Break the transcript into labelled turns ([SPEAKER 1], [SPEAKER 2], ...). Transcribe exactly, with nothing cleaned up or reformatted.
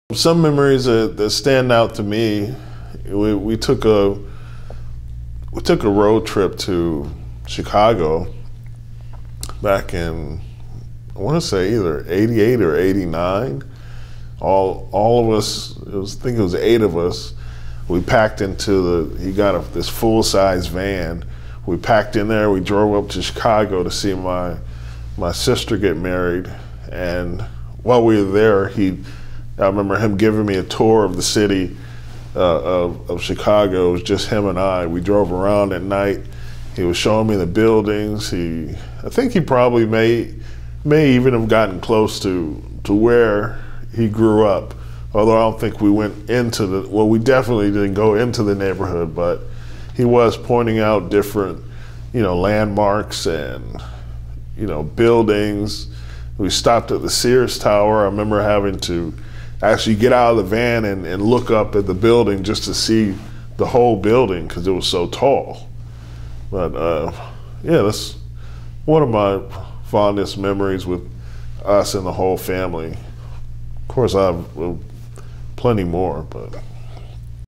[SPEAKER 1] Some memories that, that stand out to me, we, we took a we took a road trip to Chicago back in, I want to say either eighty-eight or eighty-nine. All all of us, it was, I think it was eight of us. We packed into the, he got a, this full-size van. We packed in there, we drove up to Chicago to see my my sister get married. And while we were there, he, I remember him giving me a tour of the city uh, of, of Chicago. It was just him and I. We drove around at night. He was showing me the buildings. He, I think he probably may, may even have gotten close to, to where he grew up. Although I don't think we went into the, well, we definitely didn't go into the neighborhood, but he was pointing out different, you know, landmarks and, you know, buildings. We stopped at the Sears Tower. I remember having to actually get out of the van and, and look up at the building just to see the whole building because it was so tall. But uh, yeah, that's one of my fondest memories with us and the whole family. Of course, I have uh, plenty more, but.